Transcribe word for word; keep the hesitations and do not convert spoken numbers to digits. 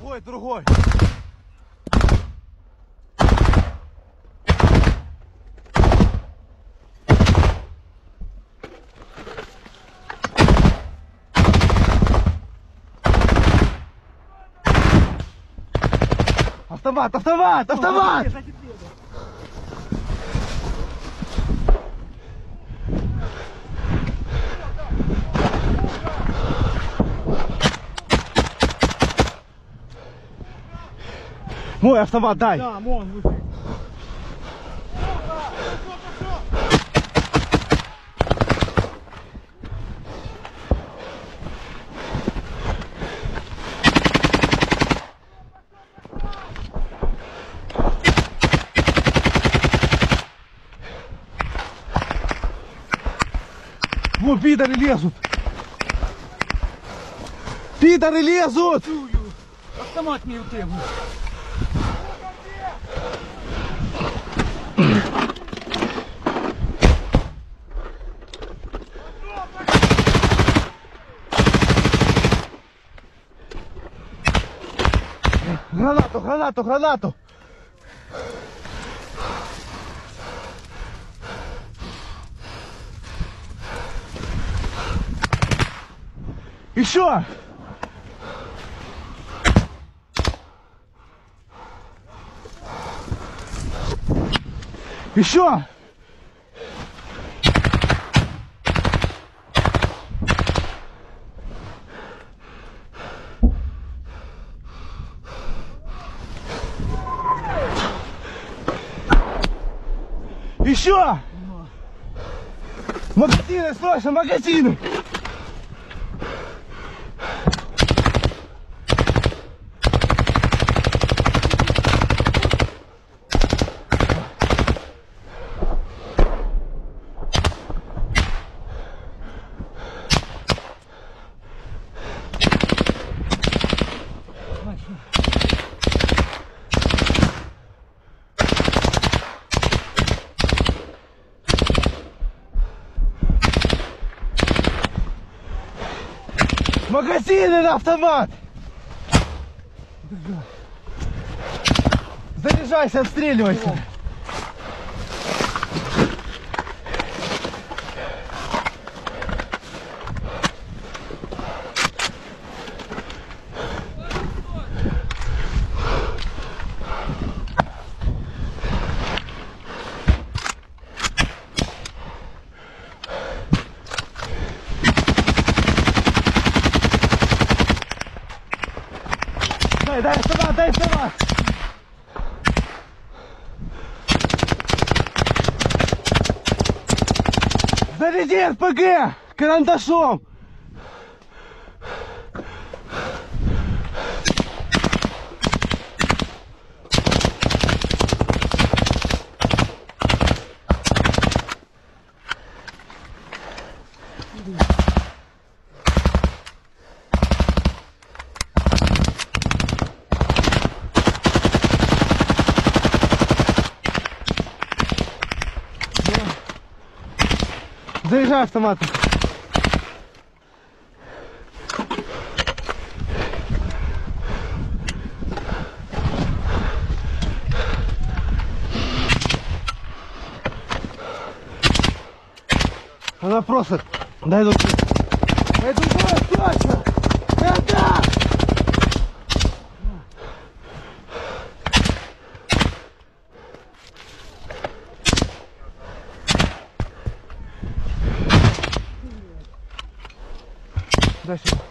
Другой, другой. Автомат, автомат, автомат! Мой автомат дай! Да, мон, мужик. Во, пидоры лезут! Пидоры лезут! Автомат не утримує. Гранату, гранату, гранату! Еще! Еще! Еще! Магазины, срочно, магазины! Магазины на автомат! Заряжайся, отстреливайся! Дай, дай автомат, дай автомат! Заряди эр пэ гэ карандашом! Заряжай автоматом. Она просто... Дай другую. Дай другую, точно! Это! Дальше.